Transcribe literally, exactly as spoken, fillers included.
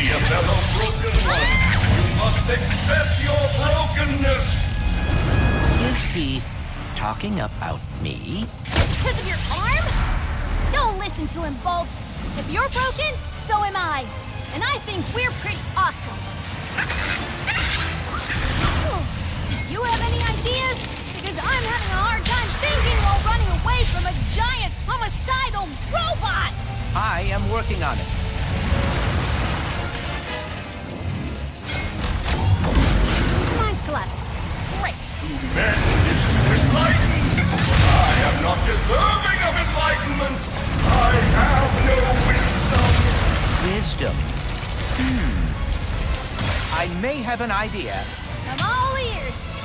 see a fellow broken one, you must accept your brokenness! Is he talking about me? Because of your arm? Don't listen to him, Bolts. If you're broken, so am I. And I think we're pretty awesome. Do you have any ideas? Because I'm having a hard time thinking while running away from a giant homicidal robot! I am working on it. Mine's collapsed. Great. Men is enlightened! I am not deserving of enlightenment! I have no wisdom! Wisdom. Hmm. I may have an idea. I'm all ears.